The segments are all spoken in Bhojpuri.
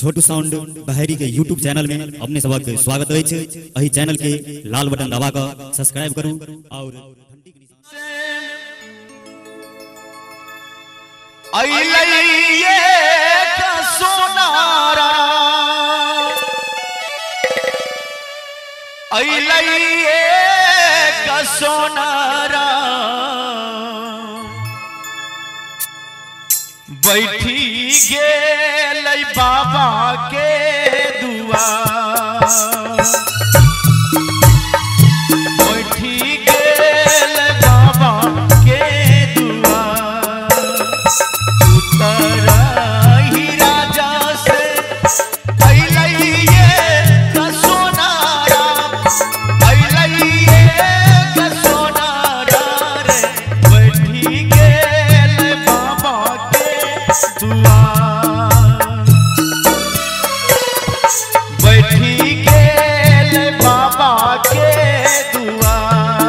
छोटू साउंड बहरी के यूट्यूब चैनल में अपने सबक स्वागत है। अही चैनल के लाल बटन दबा कर सब्सक्राइब करूं और सोनारा बैठी गेल बाबा के दुआर, बैठी गेल बाबा के दुआर। उतरही राजा से अइलैये का सोनारा, अइलैये का सोनारा रे। बैठी गेल बाबा के दुआर, बैठी गेल बाबा के दुआर।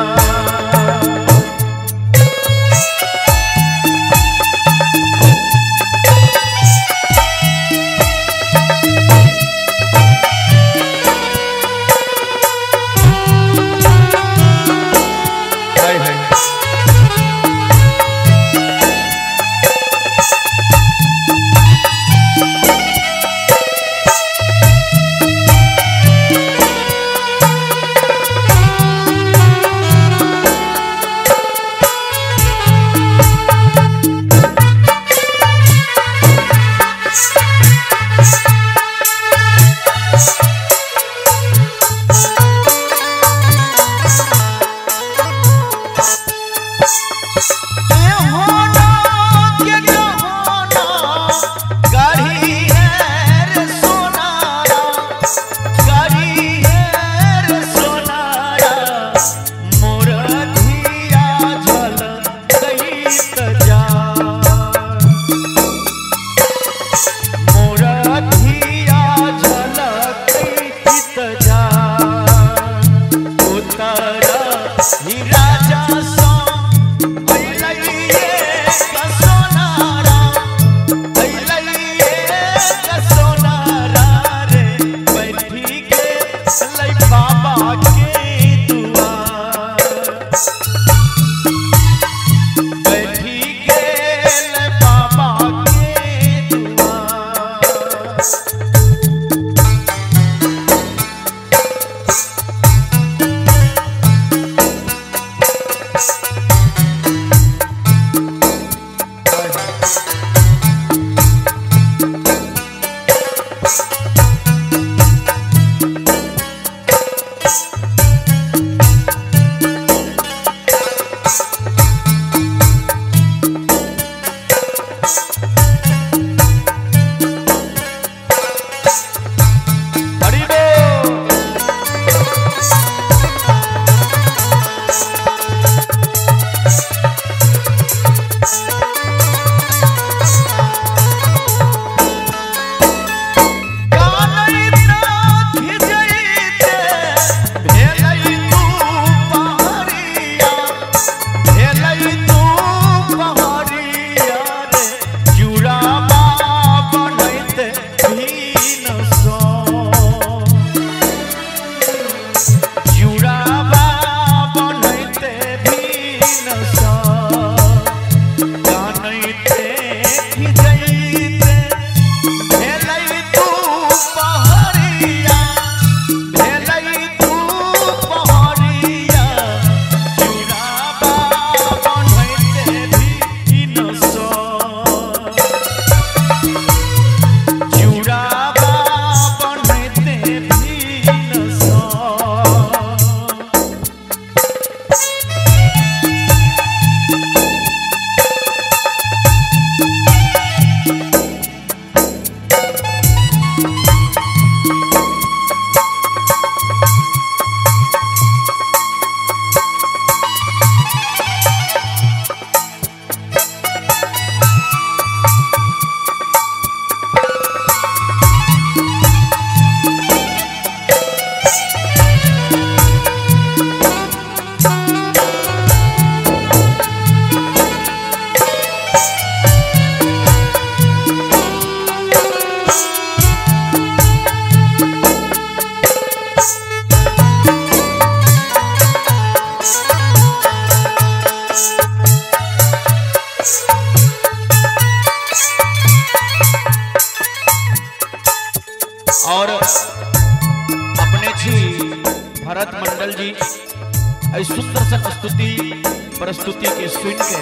और अपने जी भरत मंडल जी सुंदर सन प्रस्तुति के सुन के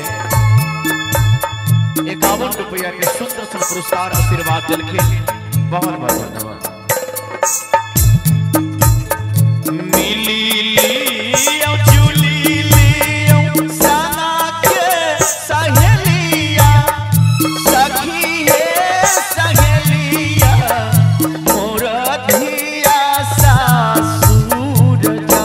51 रुपया के सुंदर सन पुरस्कार आशीर्वाद दिल के बहुत बहुत धन्यवाद। मिली लियो चुली लियो सना के सहेलिया सखी है सहेलिया मोर धिया सासुर जा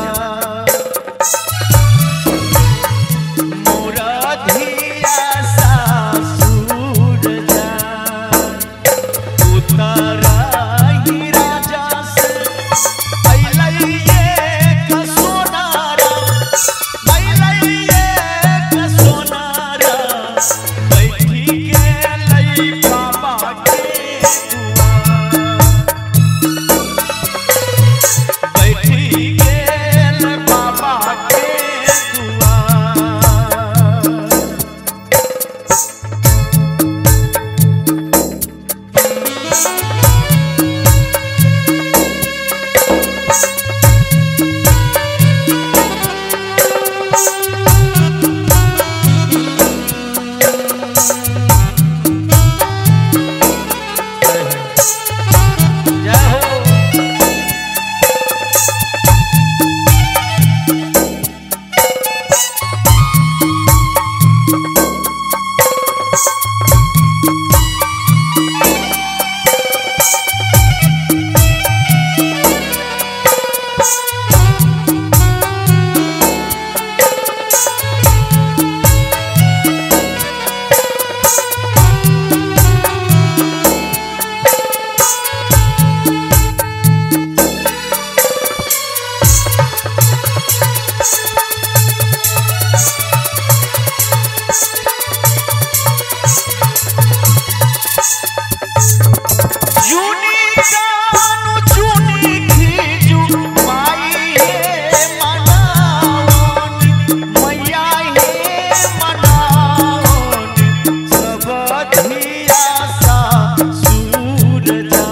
मोर धिया सासुर जा उतारा ही राजा से अइलैये का सोनारा अइलैये का सोनारा बैठी के लई बाबा के दुआर बैठी के लई बाबा के जय हो। जूनी कानू जूनी खीजू माई हे मनावन मैया हे मनावन सब धिया सासुर जा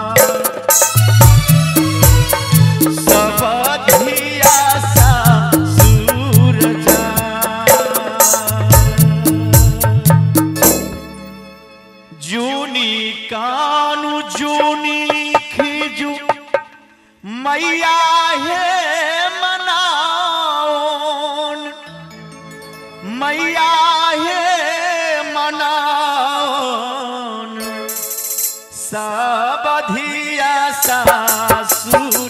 सब धिया सासुर जा जूनी कानू जूनी खीजू मैया हे मनावन मैया हे मनावन सब धिया सासुर